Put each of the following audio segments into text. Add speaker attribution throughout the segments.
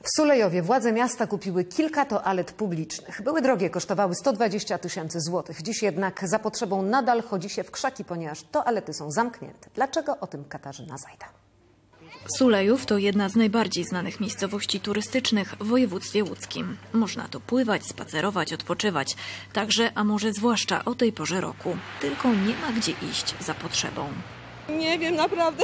Speaker 1: W Sulejowie władze miasta kupiły kilka toalet publicznych. Były drogie, kosztowały 120 000 złotych. Dziś jednak za potrzebą nadal chodzi się w krzaki, ponieważ toalety są zamknięte. Dlaczego? O tym Katarzyna Zajda.
Speaker 2: Sulejów to jedna z najbardziej znanych miejscowości turystycznych w województwie łódzkim. Można tu pływać, spacerować, odpoczywać. Także, a może zwłaszcza o tej porze roku. Tylko nie ma gdzie iść za potrzebą.
Speaker 3: Nie wiem, naprawdę.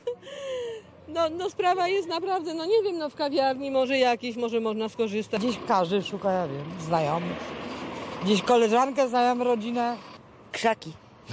Speaker 3: No sprawa jest naprawdę, nie wiem, w kawiarni może jakiś, może można skorzystać.
Speaker 4: Gdzieś każdy szuka, ja wiem, znajomych. Gdzieś koleżankę, znajomą rodzinę.
Speaker 5: Krzaki.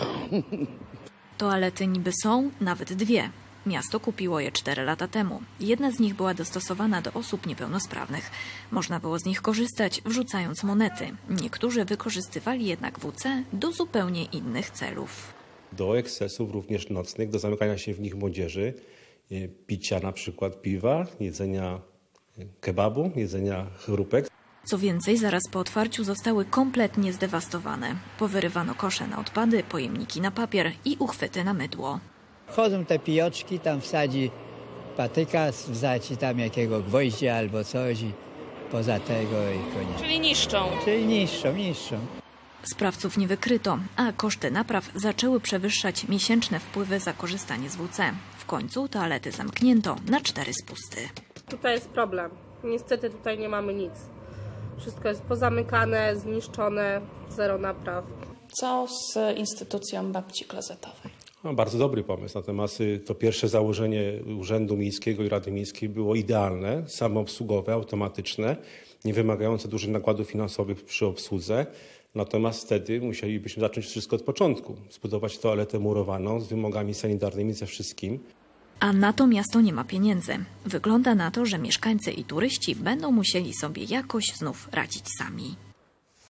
Speaker 2: Toalety niby są, nawet dwie. Miasto kupiło je 4 lata temu. Jedna z nich była dostosowana do osób niepełnosprawnych. Można było z nich korzystać, wrzucając monety. Niektórzy wykorzystywali jednak WC do zupełnie innych celów.
Speaker 6: Do ekscesów również nocnych, do zamykania się w nich młodzieży, picia na przykład piwa, jedzenia kebabu, jedzenia chrupek.
Speaker 2: Co więcej, zaraz po otwarciu zostały kompletnie zdewastowane. Powyrywano kosze na odpady, pojemniki na papier i uchwyty na mydło.
Speaker 7: Chodzą te pijoczki, tam wsadzi patyka, wsadzi tam jakiego gwoździa albo coś i poza tego i koniec.
Speaker 8: Czyli niszczą.
Speaker 7: Czyli niszczą.
Speaker 2: Sprawców nie wykryto, a koszty napraw zaczęły przewyższać miesięczne wpływy za korzystanie z WC. W końcu toalety zamknięto na 4 spusty.
Speaker 8: Tutaj jest problem. Niestety tutaj nie mamy nic. Wszystko jest pozamykane, zniszczone, zero napraw.
Speaker 9: Co z instytucją babci klozetowej?
Speaker 6: Bardzo dobry pomysł. Natomiast to pierwsze założenie Urzędu Miejskiego i Rady Miejskiej było idealne, samoobsługowe, automatyczne, nie wymagające dużych nakładów finansowych przy obsłudze. Natomiast wtedy musielibyśmy zacząć wszystko od początku. Zbudować toaletę murowaną z wymogami sanitarnymi, ze wszystkim.
Speaker 2: A na to miasto nie ma pieniędzy. Wygląda na to, że mieszkańcy i turyści będą musieli sobie jakoś znów radzić sami.